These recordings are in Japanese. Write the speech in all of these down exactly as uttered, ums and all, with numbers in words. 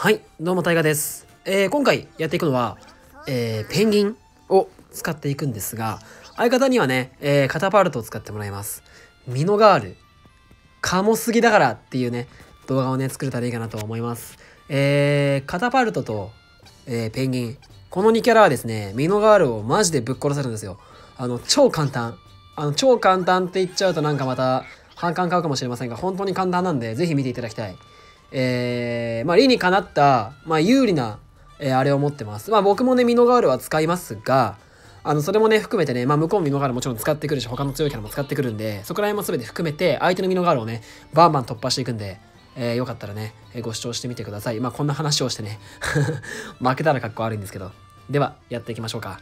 はい、どうもタイガです。えー、今回やっていくのは、えー、ペンギンを使っていくんですが、相方にはね、えー、カタパルトを使ってもらいます。ミノガール、カモすぎだからっていうね、動画をね、作れたらいいかなと思います。えー、カタパルトと、えー、ペンギン、このにキャラはですね、ミノガールをマジでぶっ殺せるんですよ。あの、超簡単。あの、超簡単って言っちゃうとなんかまた、反感買うかもしれませんが、本当に簡単なんで、ぜひ見ていただきたい。えー、まあ、理にかなった、まあ、有利な、えー、あれを持ってます。まあ、僕もね、ミノガールは使いますが、あの、それもね、含めてね、まあ、向こうのミノガールもちろん使ってくるし、他の強いキャラも使ってくるんで、そこら辺も全て含めて、相手のミノガールをね、バンバン突破していくんで、えー、よかったらね、ご視聴してみてください。まあ、こんな話をしてね、負けたら格好悪いんですけど。では、やっていきましょうか。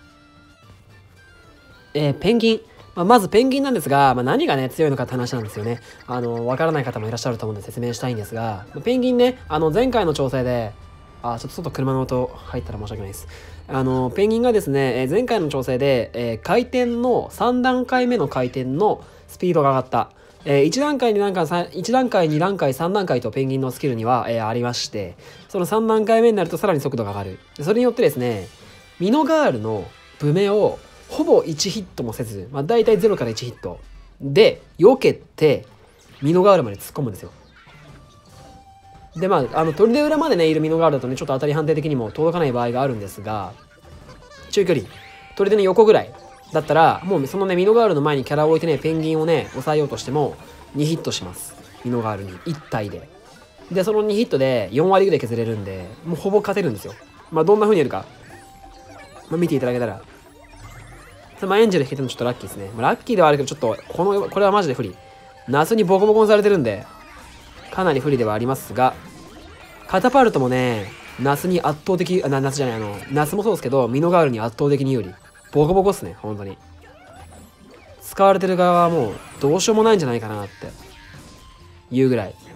えー、ペンギン。まあ、まずペンギンなんですが、まあ、何がね強いのかって話なんですよね。あの分からない方もいらっしゃると思うんで説明したいんですが、ペンギンね、あの前回の調整で、あ、ちょっと外車の音入ったら申し訳ないです。あのペンギンがですね、え前回の調整で、えー、回転のさん段階目の回転のスピードが上がった。えー、いち段階に段階いち段階に段階さん段階とペンギンのスキルには、えー、ありまして、そのさん段階目になるとさらに速度が上がる。それによってですね、ミノガールのブメをほぼいちヒットもせず、まあ、大体ゼロからいちヒットで避けてミノガールまで突っ込むんですよ。でまああの砦裏までねいるミノガールだとねちょっと当たり判定的にも届かない場合があるんですが、中距離砦の横ぐらいだったらもうそのねミノガールの前にキャラを置いてねペンギンをね抑えようとしてもにヒットします。ミノガールにいち体ででそのにヒットでよん割ぐらい削れるんでもうほぼ勝てるんですよ。まあどんな風にやるか、まあ、見ていただけたら。まあ、エンジェル引けてもちょっとラッキーですね。ラッキーではあるけど、ちょっと、この、これはマジで不利。ナスにボコボコにされてるんで、かなり不利ではありますが、カタパルトもね、ナスに圧倒的、あ、ナスじゃない、あの、ナスもそうですけど、ミノガールに圧倒的に有利。ボコボコっすね、本当に。使われてる側はもう、どうしようもないんじゃないかなって、いうぐらい。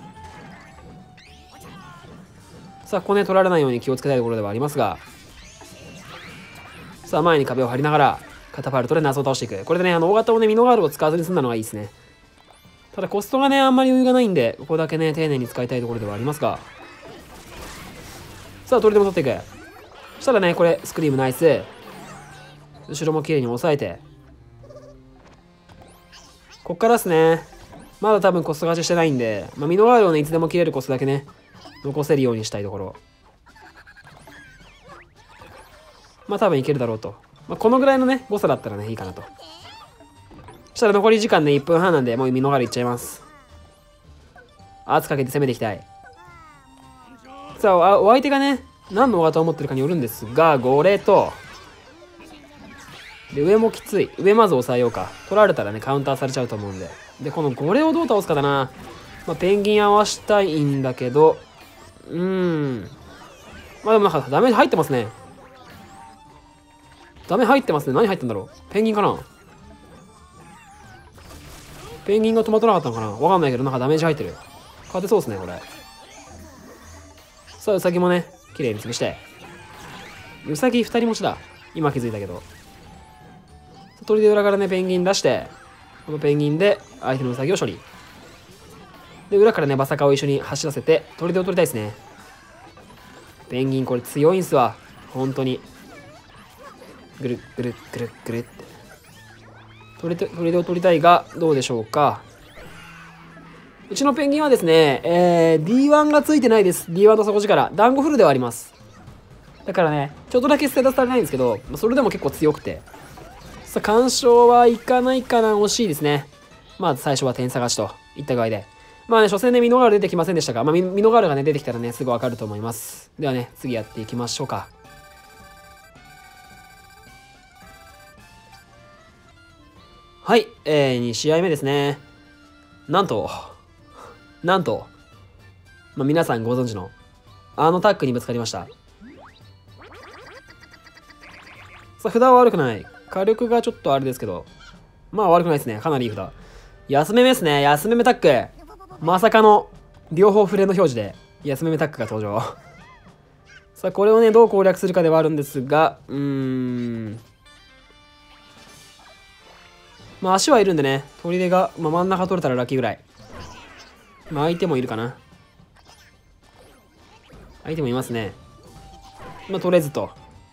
さあ、ここね、取られないように気をつけたいところではありますが、さあ、前に壁を張りながら、カタパルトでナスを倒していく。これでね、あの大型をね、ミノガールを使わずに済んだのがいいですね。ただコストがね、あんまり余裕がないんで、ここだけね、丁寧に使いたいところではありますが。さあ、砦も取っていく。そしたらね、これ、スクリームナイス。後ろも綺麗に押さえて。こっからですね。まだ多分コスト勝ちしてないんで、まあ、ミノガールをね、いつでも切れるコストだけね、残せるようにしたいところ。まあ多分いけるだろうと。まあ、このぐらいのね、誤差だったらね、いいかなと。そしたら残り時間ね、いっぷんはんなんで、もうミノガールいっちゃいます。圧かけて攻めていきたい。さあ、お相手がね、何の大型を持ってるかによるんですが、ゴレと、で、上もきつい。上まず抑えようか。取られたらね、カウンターされちゃうと思うんで。で、このゴレをどう倒すかだな。まあ、ペンギン合わしたいんだけど、うーん。まあでもなんかダメージ入ってますね。ダメ入ってますね。何入ったんだろう。ペンギンかな。ペンギンが止まってなかったのかな。わかんないけど、なんかダメージ入ってる。勝てそうですね、これ。さあ、ウサギもね、綺麗に潰して。ウサギふたり持ちだ。今気づいたけど。砦裏からね、ペンギン出して、このペンギンで相手のウサギを処理。で、裏からね、バサカを一緒に走らせて、砦を取りたいですね。ペンギンこれ強いんすわ。本当に。ぐるぐるぐるぐるって。砦を取りたいが、どうでしょうか。うちのペンギンはですね、えー、ディーワン がついてないです。ディーワン の底力。団子フルではあります。だからね、ちょっとだけステータス足りないんですけど、それでも結構強くて。さあ、干渉はいかないかな。惜しいですね。まあ、最初は点差勝ちといった具合で。まあね、初戦でミノガール出てきませんでしたが、まあ、ミノガールがね、出てきたらね、すぐわかると思います。ではね、次やっていきましょうか。はい、えー、に試合目ですね。なんと、なんと、まあ、皆さんご存知の、あのタックにぶつかりました。さあ、札は悪くない。火力がちょっとあれですけど、まあ悪くないですね。かなりいい札。安めめですね。安めめタック。まさかの、両方フレの表示で、安めめタックが登場。さあ、これをね、どう攻略するかではあるんですが、うーん。まあ足はいるんでね、砦が、まあ、真ん中取れたらラッキーぐらい。まあ相手もいるかな。 相手もいますね。まあ、取れずと。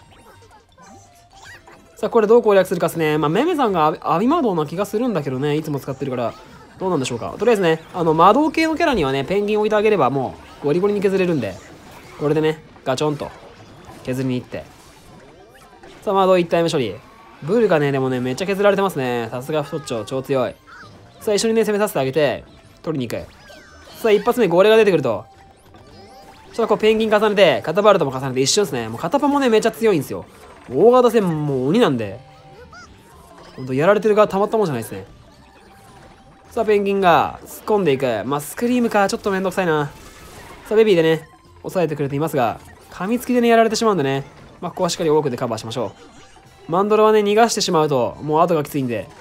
さあ、これどう攻略するかですね。まあ、メメさんがアビマドな気がするんだけどね、いつも使ってるから、どうなんでしょうか。とりあえずね、あの、魔導系のキャラにはね、ペンギン置いてあげれば、もう、ゴリゴリに削れるんで、これでね、ガチョンと、削りに行って。さあ、魔導いち体目処理。ブルがね、でもね、めっちゃ削られてますね。さすが太っちょ、超強い。さあ、一緒にね、攻めさせてあげて、取りに行く。さあ、一発目、ゴーレが出てくると。ちょっとこう、ペンギン重ねて、カタパルトも重ねて一緒ですね。もう、カタパもね、めっちゃ強いんですよ。大型戦もう鬼なんで、ほんとやられてる側たまったもんじゃないですね。さあ、ペンギンが突っ込んでいく。まあ、スクリームか、ちょっとめんどくさいな。さあ、ベビーでね、抑えてくれていますが、噛みつきでね、やられてしまうんでね、まあ、ここはしっかり多くでカバーしましょう。マンドラはね、逃がしてしまうと、もう後がきついんで。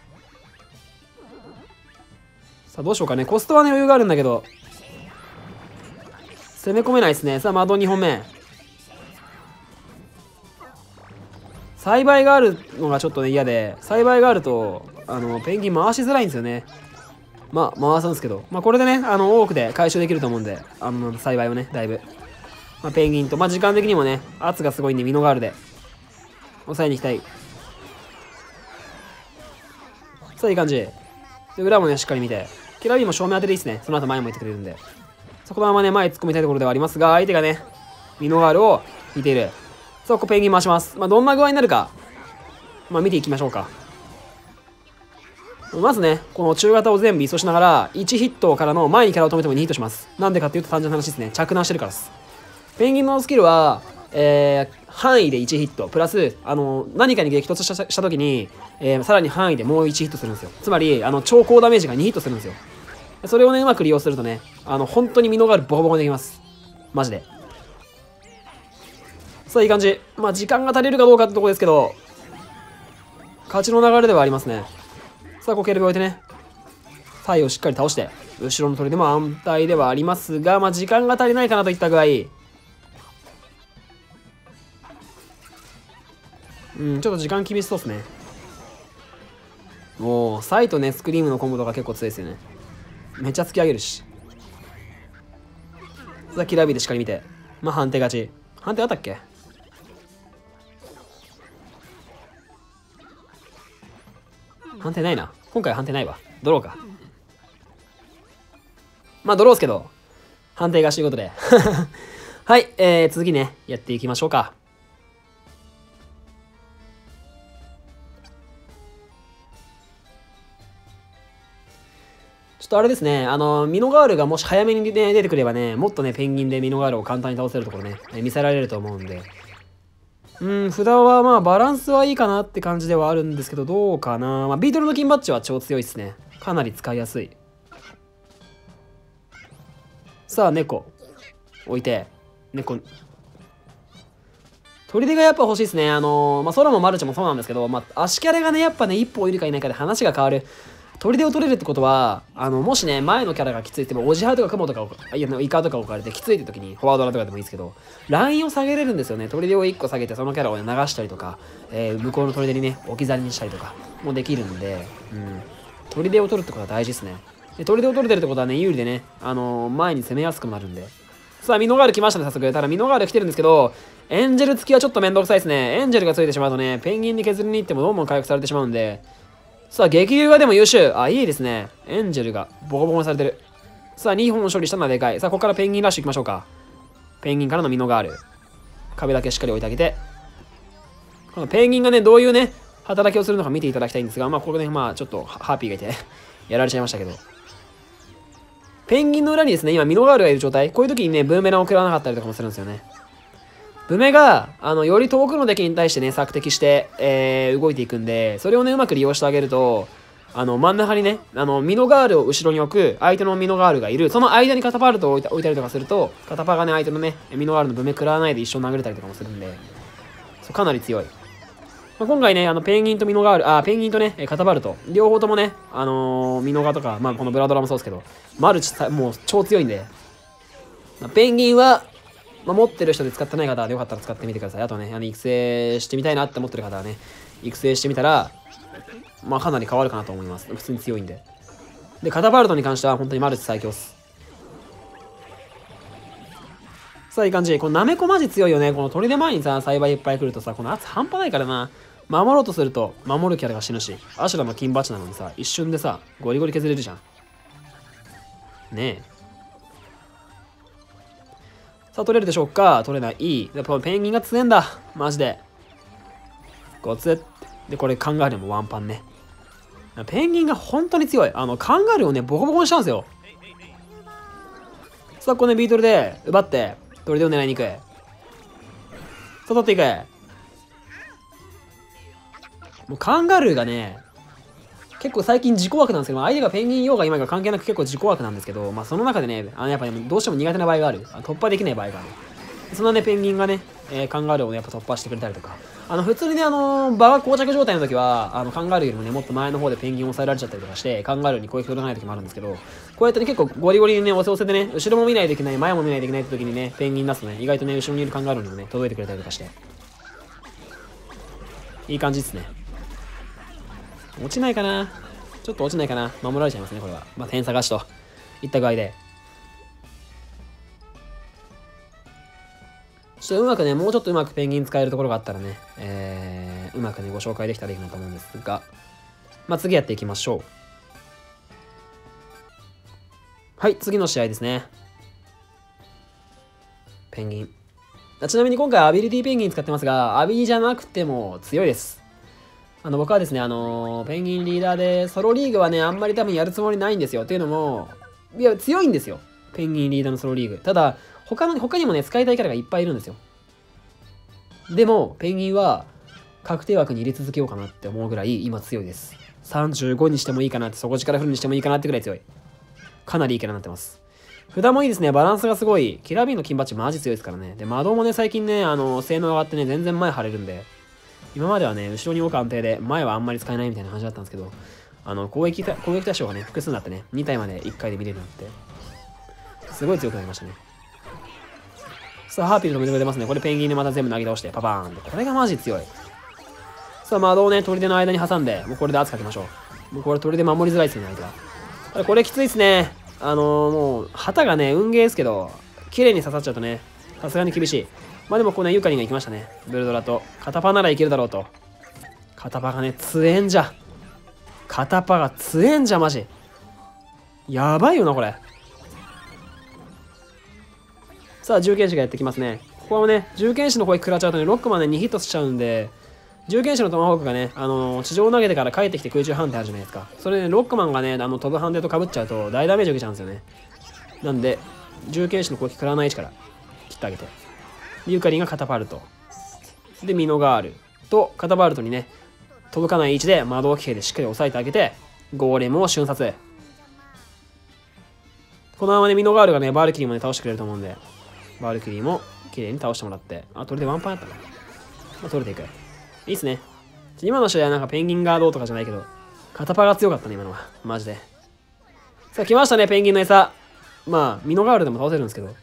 さあ、どうしようかね。コストはね、余裕があるんだけど、攻め込めないですね。さあ、マドにほんめ。栽培があるのがちょっとね嫌で、栽培があるとあのペンギン回しづらいんですよね。まあ回すんですけど、まあこれでねあの多くで回収できると思うんで、あの栽培をねだいぶ、まあ、ペンギンとまあ時間的にもね圧がすごいんでミノガールで抑えに行きたい。さあいい感じで、裏もねしっかり見て、キラビーも正面当てでいいですね。その後前も行ってくれるんで、そこのままね前突っ込みたいところではありますが、相手がねミノガールを引いている。さあここペンギン回します。まあどんな具合になるか、まあ見ていきましょうか。まずね、この中型を全部移送しながら、いちヒットからの前にキャラを止めてもにヒットします。なんでかっていうと単純な話ですね。着弾してるからです。ペンギンのスキルは、えー、範囲でいちヒット、プラス、あの、何かに激突したした時に、えー、さらに範囲でもういちヒットするんですよ。つまり、あの、超高ダメージがにヒットするんですよ。それをね、うまく利用するとね、あの、本当にミノガールボコボコにできます。マジで。さあ、いい感じ。まあ、時間が足りるかどうかってとこですけど、勝ちの流れではありますね。さあ、ここケルビ置いてね。タイをしっかり倒して、後ろの鳥でも安泰ではありますが、まあ、時間が足りないかなといった具合。うん、ちょっと時間厳しそうですね。もう、サイとね、スクリームのコンボとか結構強いですよね。めっちゃ突き上げるし。さあ、キラビでしっかり見て。まあ、判定勝ち。判定あったっけ？判定ないな。今回は判定ないわ。ドローか。まあドローですけど、判定がということで。はい、えー、続きね、やっていきましょうか。ちょっとあれですね、あの、ミノガールがもし早めに、ね、出てくればね、もっとね、ペンギンでミノガールを簡単に倒せるところね、見せられると思うんで。うん、札はまあバランスはいいかなって感じではあるんですけど、どうかな。まあ、ビートルの金バッジは超強いですね。かなり使いやすい。さあ、猫。置いて。猫。砦がやっぱ欲しいですね。あのー、まあ、空もマルチもそうなんですけど、まあ、足キャラがね、やっぱね、一歩いるかいないかで話が変わる。砦を取れるってことは、あの、もしね、前のキャラがきついっても、オジハとかクモとか、いや、イカとか置かれてきついって時に、フォワードラとかでもいいですけど、ラインを下げれるんですよね。砦をいっこ下げて、そのキャラを、ね、流したりとか、えー、向こうの砦にね、置き去りにしたりとかもできるんで、うん。砦を取るってことは大事ですね。で、砦を取れてるってことはね、有利でね、あのー、前に攻めやすくなるんで。さあ、ミノガール来ましたね、早速。ただ、ミノガール来てるんですけど、エンジェル付きはちょっとめんどくさいですね。エンジェルがついてしまうとね、ペンギンに削りに行ってもどんどん回復されてしまうんで、さあ、激流がでも優秀。あ、いいですね。エンジェルがボコボコにされてる。さあ、にほん処理したのはでかい。さあ、ここからペンギンラッシュ行きましょうか。ペンギンからのミノガール。壁だけしっかり置いてあげて。このペンギンがね、どういうね、働きをするのか見ていただきたいんですが、まあ、ここでね、まあ、ちょっとハーピーがいてやられちゃいましたけど。ペンギンの裏にですね、今、ミノガールがいる状態。こういう時にね、ブーメランを食らわなかったりとかもするんですよね。ブメが、あの、より遠くの敵に対してね、索敵して、えー、動いていくんで、それをね、うまく利用してあげると、あの、真ん中にね、あの、ミノガールを後ろに置く、相手のミノガールがいる、その間にカタパルトを置いた置いたりとかすると、カタパがね、相手のね、ミノガールのブメ食らわないで一緒に殴れたりとかもするんで、そうかなり強い。まあ、今回ね、あの、ペンギンとミノガール、あ、ペンギンとね、カタパルト、両方ともね、あのー、ミノガとか、まあ、このブラドラもそうですけど、マルチ、もう超強いんで、まあ、ペンギンは、まあ、持ってる人で使ってない方はよかったら使ってみてください。あとね、あの育成してみたいなって思ってる方はね、育成してみたら、まあかなり変わるかなと思います。普通に強いんで。で、カタパルトに関しては本当にマルチ最強っす。 さあいい感じ。このなめこマジ強いよね。この砦前にさ、栽培いっぱい来るとさ、この圧半端ないからな。守ろうとすると、守るキャラが死ぬし、アシュラの金バチなのにさ、一瞬でさ、ゴリゴリ削れるじゃん。ねえ。さあ、取れるでしょうか？取れない。いい。やっぱペンギンが強いんだ。マジで。ゴツッ。で、これカンガルーもワンパンね。ペンギンが本当に強い。あの、カンガルーをね、ボコボコにしたんですよ。さあ、このビートルで奪って、砦を狙いに行く。さあ、取っていく。もうカンガルーがね、結構最近自己枠なんですけど、相手がペンギン用が今が関係なく結構自己枠なんですけど、まあその中でね、あのやっぱりどうしても苦手な場合がある。突破できない場合がある。そんなね、ペンギンがね、えー、カンガルーを、ね、やっぱ突破してくれたりとか。あの、普通にね、あのー、場が膠着状態の時は、あの、カンガルーよりもね、もっと前の方でペンギンを抑えられちゃったりとかして、カンガルーに攻撃取らない時もあるんですけど、こうやってね、結構ゴリゴリにね、押せ押せでね、後ろも見ないといけない、前も見ないといけないって時にね、ペンギン出すとね、意外とね、後ろにいるカンガルーにもね、届いてくれたりとかして。いい感じですね。落ちないかな？ちょっと落ちないかな？守られちゃいますね、これは。まあ、点差勝ちといった具合で。ちょっとうまくね、もうちょっとうまくペンギン使えるところがあったらね、えー、うまくね、ご紹介できたらいいなと思うんですが、まあ、次やっていきましょう。はい、次の試合ですね。ペンギン。ちなみに今回アビリティペンギン使ってますが、アビリじゃなくても強いです。あの僕はですね、あのー、ペンギンリーダーで、ソロリーグはね、あんまり多分やるつもりないんですよ。っていうのも、いや、強いんですよ。ペンギンリーダーのソロリーグ。ただ、他の、他にもね、使いたいキャラがいっぱいいるんですよ。でも、ペンギンは、確定枠に入れ続けようかなって思うぐらい、今強いです。さんじゅうごにしてもいいかなって、底力フルにしてもいいかなってぐらい強い。かなりいいキャラになってます。札もいいですね。バランスがすごい。キラービーの金バッジマジ強いですからね。で、魔導もね、最近ね、あの、性能上がってね、全然前張れるんで、今まではね、後ろに置く安定で、前はあんまり使えないみたいな感じだったんですけど、あの、攻撃、攻撃対象がね、複数になってね、に体までいっかいで見れるようになって、すごい強くなりましたね。さあ、ハーピーのミドル出ますね。これペンギンでまた全部投げ倒して、パパーンって。これがマジ強い。さあ、魔導をね、砦の間に挟んで、もうこれで圧かけましょう。もうこれ砦守りづらいですよね、相手は。これきついっすね。あのー、もう、旗がね、運ゲーですけど、綺麗に刺さっちゃうとね、さすがに厳しい。まあでもこのユカリンが行きましたね。ブルドラと。片パならいけるだろうと。片パがね、強えんじゃ。片パが強えんじゃ、マジ。やばいよな、これ。さあ、重剣士がやってきますね。ここはね、重剣士の攻撃食らっちゃうとね、ロックマンね、にヒットしちゃうんで、重剣士のトマホークがね、あのー、地上を投げてから帰ってきて空中判定あるじゃないですか。それね、ロックマンがね、あの、飛ぶ判定と被っちゃうと大ダメージ受けちゃうんですよね。なんで、重剣士の攻撃食らわない位置から切ってあげて。ユーカリンがカタパルト。で、ミノガールとカタパルトにね、届かない位置で魔導騎兵でしっかり押さえてあげて、ゴーレムを瞬殺。このままね、ミノガールがね、バールキリーもね、倒してくれると思うんで、バールキリーも綺麗に倒してもらって、あ、これでワンパンやったな。まあ、取れていく。いいっすね。今の試合はなんかペンギンがどうとかじゃないけど、カタパが強かったね、今のは。マジで。さあ、来ましたね、ペンギンの餌。まあ、ミノガールでも倒せるんですけど。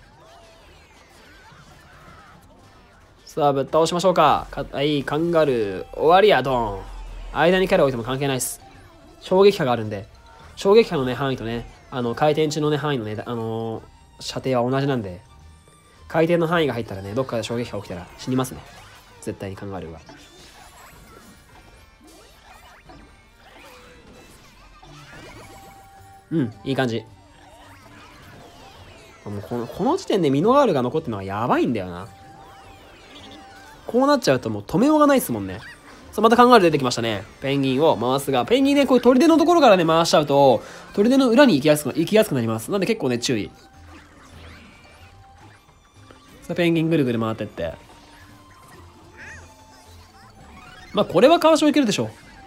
さあ、ぶっ倒しましょうか。かはい、カンガルー。終わりや、ドーン。間にキャラ置いても関係ないっす。衝撃波があるんで。衝撃波のね、範囲とね、あの、回転中のね、範囲のね、あのー、射程は同じなんで、回転の範囲が入ったらね、どっかで衝撃波起きたら死にますね。絶対にカンガルーは。うん、いい感じ。もうこの、この時点でミノガールが残ってるのはやばいんだよな。こうなっちゃうともう止めようがないですもんね。さあ、またカンガルー出てきましたね。ペンギンを回すが、ペンギンね、こういう砦のところからね、回しちゃうと、砦の裏に行きやすく、行きやすくなります。なんで結構ね、注意。さあ、ペンギンぐるぐる回ってって。まあ、これは干渉いけるでしょう。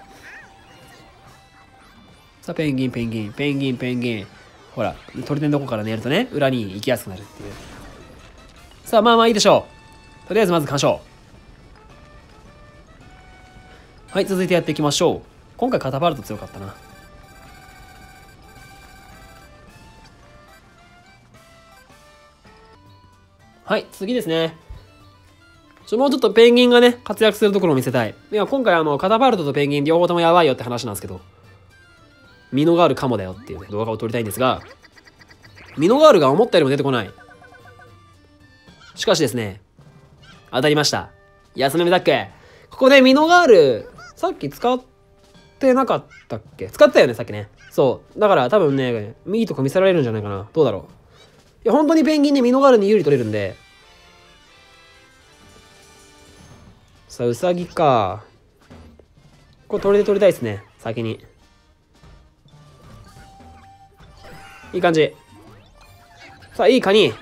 さあ、ペンギン、ペンギン、ペンギン、ペンギン。ほら、砦のとこから寝るとね、裏に行きやすくなるっていう。さあ、まあまあいいでしょう。とりあえずまず干渉。はい、続いてやっていきましょう。今回カタパルト強かったな。はい、次ですね。ちょもうちょっとペンギンがね、活躍するところを見せたい。いや、今回あの、カタパルトとペンギン両方ともやばいよって話なんですけど、ミノガールかもだよっていう、ね、動画を撮りたいんですが、ミノガールが思ったよりも出てこない。 しかしですね、当たりました。安めめだっけ。ここでミノガール、さっき使ってなかったっけ。使ったよね、さっきね。そう。だから多分ね、いいとこ見せられるんじゃないかな。どうだろう。いや、本当にペンギンでミノガールに有利取れるんで。さあ、ウサギか。これ取りで取りたいですね、先に。いい感じ。さあ、いいカニ。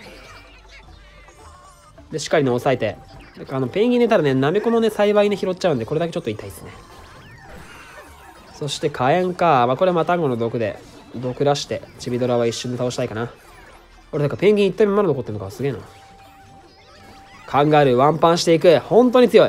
で、しっかりね、押さえて。あの、ペンギンね、ただね、ナメコのね、栽培ね、拾っちゃうんで、これだけちょっと痛いですね。そして、火炎か。まあ、これはマタンゴの毒で、毒出して、チビドラは一瞬で倒したいかな。俺、なんかペンギン一体目まだ残ってんのか、すげえな。カンガルー、ワンパンしていく。本当に強い。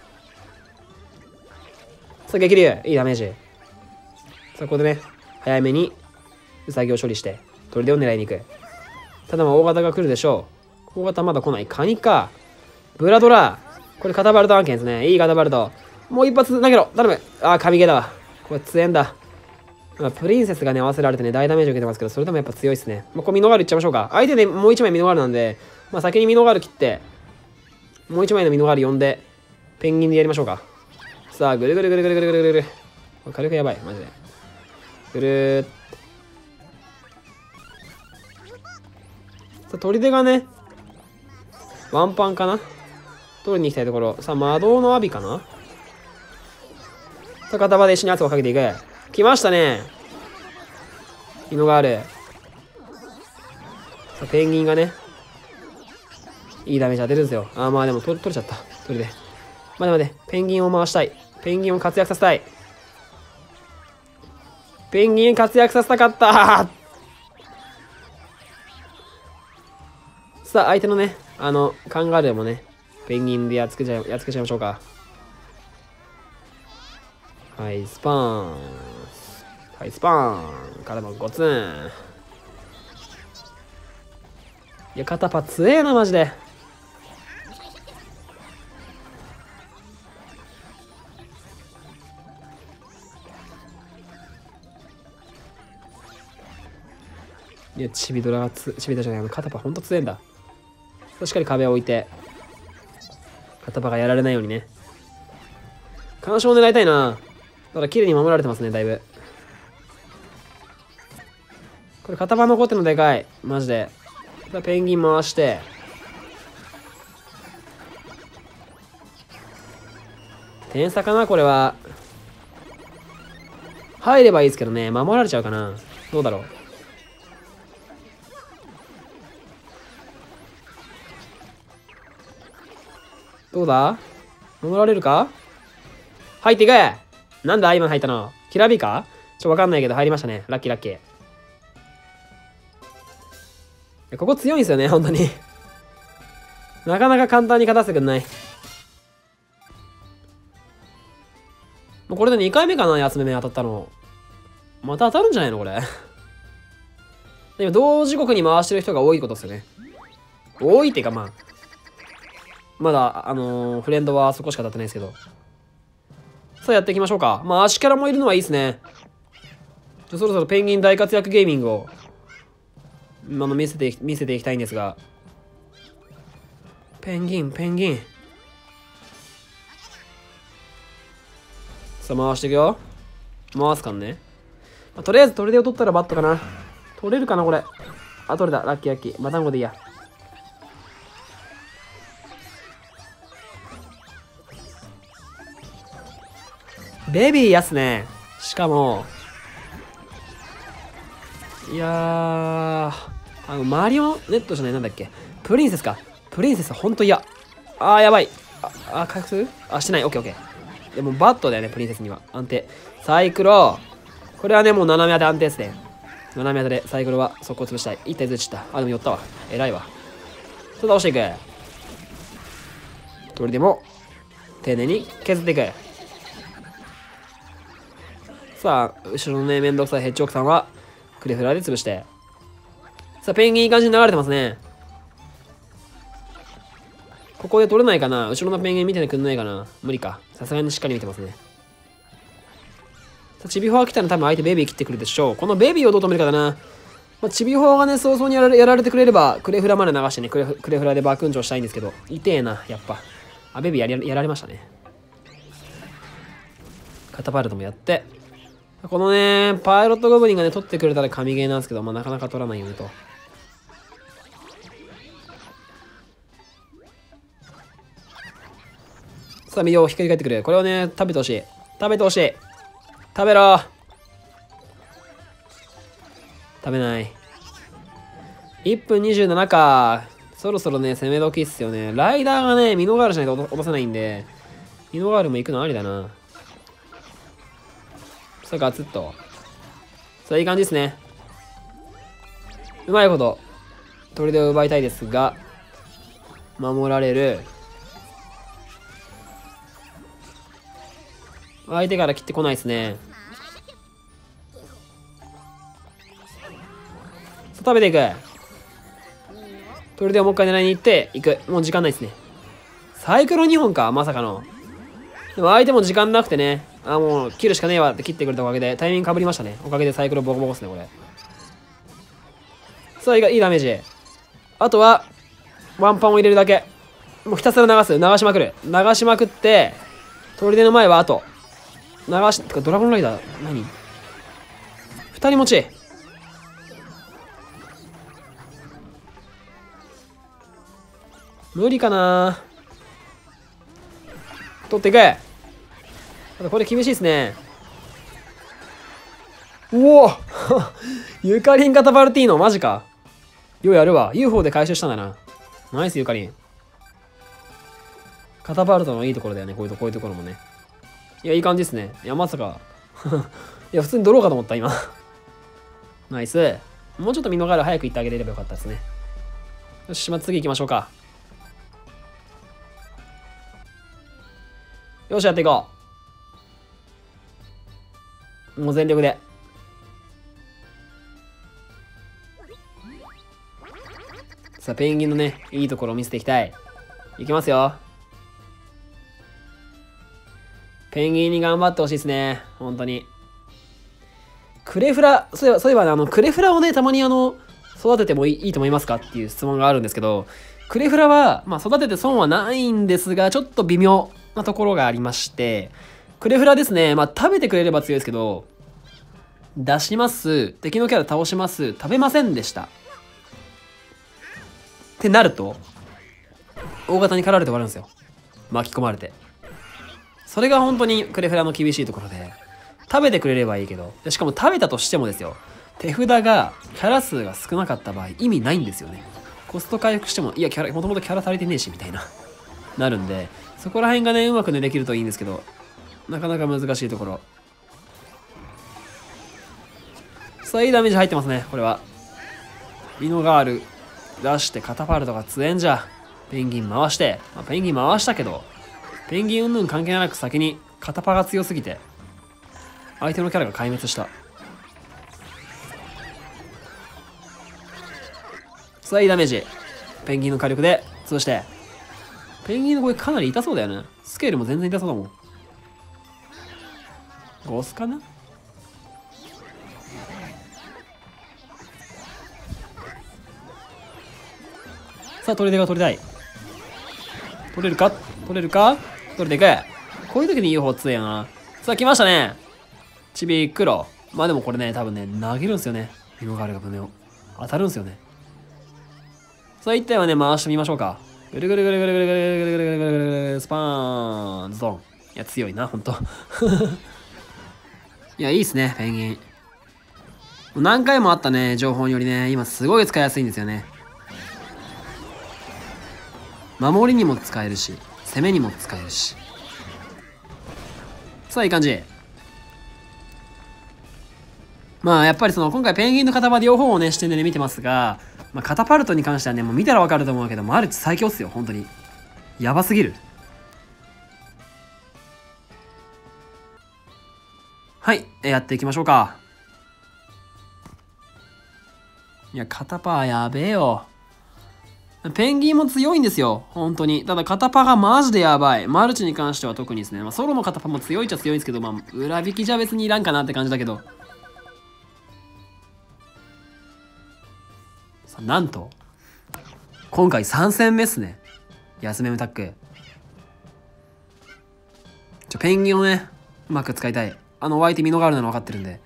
さあ、激流。いいダメージ。さあ、ここでね、早めに、ウサギを処理して、砦を狙いに行く。ただ、まあ、大型が来るでしょう。大型まだ来ない。カニか。ブラドラー。これカタバルト案件ですね。いいカタバルト。もう一発投げろ。頼む。ああ、神ゲーだわ。これ強えんだ。まあ、プリンセスがね、合わせられてね、大ダメージ受けてますけど、それでもやっぱ強いですね。まあ、これミノガールいっちゃいましょうか。相手ね、もう一枚ミノガールなんで、まあ、先にミノガール切って、もう一枚のミノガール呼んで、ペンギンでやりましょうか。さあ、ぐるぐるぐるぐるぐるぐるぐる。これ火力やばい、マジで。ぐるーっさあ、砦がね、ワンパンかな取りに行きたいところ。さあ、魔導のアビかなさあ、片場で石に圧をかけていく。来ましたね。ミノガール。さあ、ペンギンがね、いいダメージ当てるんですよ。あー、まあでも取、取れちゃった。取りで。待て待て。ペンギンを回したい。ペンギンを活躍させたい。ペンギン活躍させたかったさあ、相手のね、あの、カンガルーもね、ペンギンでやっつけちゃい、やっつけちゃいましょうか。はい、スパーン。はい、スパーン。からのゴツン。いや、肩パ強えな、マジで。いや、チビドラがつ、チビドラじゃない、あの、肩パほんと強えんだ。しっかり壁を置いて、肩パがやられないようにね。干渉を狙いたいな。ただ、綺麗に守られてますね、だいぶ。これ、肩パ残ってるのでかい。マジで。ペンギン回して。点差かな、これは。入ればいいですけどね、守られちゃうかな。どうだろう。どうだ守られるか入っていくなんだ今入ったのキラビかちょっとわかんないけど入りましたね。ラッキーラッキー。ここ強いんですよね、本当に。なかなか簡単に勝たせてくんない。もうこれでにかいめかな、安め目当たったの。また当たるんじゃないのこれ。でも同時刻に回してる人が多いことですよね。多いっていうかまあ。まだ、あのー、フレンドはそこしか当たってないですけど。さあやっていきましょうか。まあ足キャラもいるのはいいですね。そろそろペンギン大活躍ゲーミングを、あの、見せて、見せていきたいんですが。ペンギン、ペンギン。さあ回していくよ。回すかんね。まあ、とりあえず砦を取ったらバットかな。取れるかなこれ。あ、取れた。ラッキーラッキー。マタンゴでいいや。ベビーやすね。しかも、いやー、あの、マリオネットじゃない、なんだっけ。プリンセスか。プリンセスほんと嫌。あー、やばい。あ、あ回復するあ、してない。オッケーオッケー。でも、バットだよね、プリンセスには。安定。サイクロ。これはね、もう斜め当て安定ですね。斜め当てで、サイクロは速攻潰したい。一体ずつした。あ、でも寄ったわ。偉いわ。ちょっと倒していく。これでも、丁寧に削っていく。さあ、後ろのね、めんどくさいヘッジオークさんは、クレフラーで潰して。さあ、ペンギンいい感じに流れてますね。ここで取れないかな後ろのペンギン見てくんないかな無理か。さすがにしっかり見てますね。さあ、チビフォア来たら多分相手ベビー切ってくるでしょう。このベビーをどう止めるかだな。 まあ、チビ砲がね、早々にやられやられてくれれば、クレフラまで流してね、クレフクレフラでバークンチョしたいんですけど、痛えな、やっぱ。あ、ベビーやりやられましたね。カタパルトもやって。このね、パイロットゴブリンがね、取ってくれたら神ゲーなんですけど、まあ、なかなか取らないよねと。さあ、身をひっくり返ってくる。これをね、食べてほしい。食べてほしい。食べろ。食べない。いっぷんにじゅうななか。そろそろね、攻め時っすよね。ライダーがね、ミノガールしないと落とせないんで、ミノガールも行くのありだな。さあ、ガツッと。さあ、いい感じですね。うまいこと、砦を奪いたいですが、守られる。相手から切ってこないですね。食べていく。砦をもう一回狙いに行っていく。もう時間ないですね。サイクロにほんか、まさかの。でも相手も時間なくてね。あ、もう切るしかねえわって切ってくれたおかげでタイミングかぶりましたね。おかげでサイクロボコボコっすね、これ。さあ、いいダメージ。あとは、ワンパンを入れるだけ。もうひたすら流す。流しまくる。流しまくって、砦の前はあと。流し、てかドラゴンライダー、何二人持ち。無理かな。取っていく。ただこれ厳しいですね。おおユカリンカタパルティーノ、マジか。ようやるわ。ユーフォー で回収したんだな。ナイスユカリン。カタパルトのいいところだよね。こういうとこういうところもね。いや、いい感じですね。いや、まさか。いや、普通にドローかと思った、今。ナイス。もうちょっと見逃れ早く行ってあげれればよかったですね。よし、まあ、次行きましょうか。よし、やっていこう。もう全力で。さあ、ペンギンのね、いいところを見せていきたい。いきますよ。ペンギンに頑張ってほしいですね。本当に。クレフラ、そういえば、そういえばね、あの、クレフラをね、たまにあの、育ててもいい、いいと思いますかっていう質問があるんですけど、クレフラは、まあ、育てて損はないんですが、ちょっと微妙なところがありまして、クレフラですね、まあ、食べてくれれば強いですけど、出します、敵のキャラ倒します、食べませんでした。ってなると、大型に狩られて終わるんですよ。巻き込まれて。それが本当にクレフラの厳しいところで、食べてくれればいいけど、しかも食べたとしてもですよ、手札が、キャラ数が少なかった場合、意味ないんですよね。コスト回復しても、いや、キャラ、もともとキャラ足りてねえし、みたいな、なるんで、そこら辺がね、うまくね、できるといいんですけど、なかなか難しいところ。さあ、いいダメージ入ってますね、これは。ミノガール、出して、カタパルトが強えんじゃ。ペンギン回して、まあ、ペンギン回したけど、ペンギン云々関係なく先にカタパが強すぎて、相手のキャラが壊滅した。さあ、いいダメージ。ペンギンの火力で潰して。ペンギンの声かなり痛そうだよね。スケールも全然痛そうだもん。ゴスかな。さあ、砦が取りたい。取れるか取れるか取れていく。こういう時に ユーフォー 強いよな。さあ、来ましたね。ちび黒。まあでもこれね、多分ね、投げるんですよね。ミノガールが胸を。当たるんですよね。さあ、一体はね、回してみましょうか。ぐるぐるぐるぐるぐるぐるぐるぐるぐるぐるぐるスパーンズドン。いや、強いな、ほんと。いや、いいっすね、ペンギン。何回もあったね、情報によりね、今すごい使いやすいんですよね。守りにも使えるし、攻めにも使えるし。さあ、いい感じ。まあ、やっぱりその、今回ペンギンの片場両方をね、視点でね、見てますが、まあ、カタパルトに関してはね、もう見たらわかると思うけど、マルチ最強っすよ、本当に。やばすぎる。はい、やっていきましょうか。いや、カタパーやべえよ。ペンギンも強いんですよ。本当に。ただ、カタパがマジでやばい。マルチに関しては特にですね。まあ、ソロのカタパも強いっちゃ強いんですけど、まあ、裏引きじゃ別にいらんかなって感じだけど。 さあなんと今回さん戦目っすね。休めむタック。ちょペンギンをねうまく使いたい。あのお相手見逃るの分かってるんで。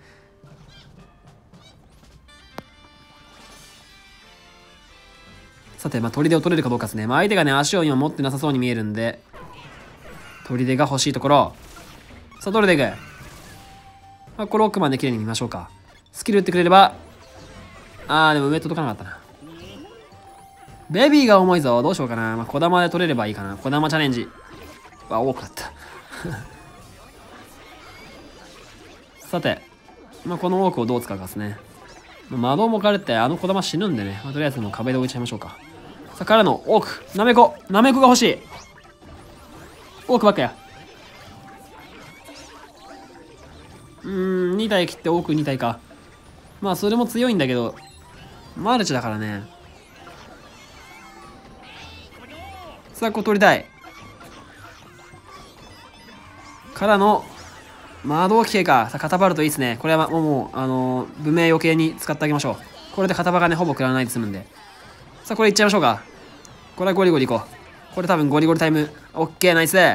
さてまあ砦を取れるかどうかですね。まあ相手がね足を今持ってなさそうに見えるんで砦が欲しいところ。さあどれでいく。まあこれ奥まで綺麗に見ましょうか。スキル打ってくれれば。あーでも上届かなかったな。ベビーが重いぞ。どうしようかな。まあ小玉で取れればいいかな。小玉チャレンジ。わ多くなったさて、まあ、このオークをどう使うかですね。窓もかれてあの小玉死ぬんでね、まあ、とりあえずもう壁で置いちゃいましょうか。さあからのオークなめこなめこが欲しい。オークばっかや。うーんに体切ってオークに体か。まあそれも強いんだけどマルチだからね。さあこう取りたいからの窓置き系か。さあ片バルトいいですね。これはもうもうあのー、武名余計に使ってあげましょう。これで片場がねほぼ食らわないで済むんで。さあこれいっちゃいましょうか。これはゴリゴリいこう。これ多分ゴリゴリタイム。オッケーナイス。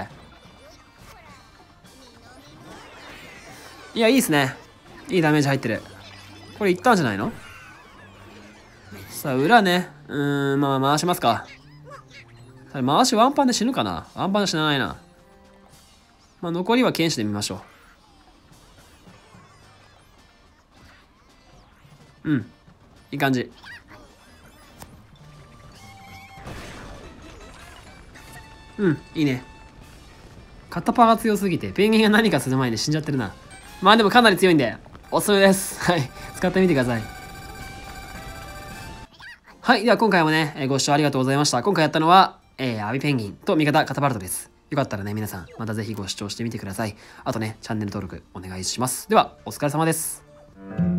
いやいいですね。いいダメージ入ってる。これいったんじゃないの。さあ裏ねうーんまあ回しますか。回しワンパンで死ぬかな。ワンパンで死なないな。まあ残りは剣士で見ましょう。うんいい感じ。うんいいね。片パが強すぎてペンギンが何かする前に死んじゃってるな。まあでもかなり強いんでおすすめです。はい使ってみてください。はいでは今回もねご視聴ありがとうございました。今回やったのはえー、アビペンギンと味方カタパルトです。よかったらね皆さんまたぜひご視聴してみてください。あとねチャンネル登録お願いします。ではお疲れ様です。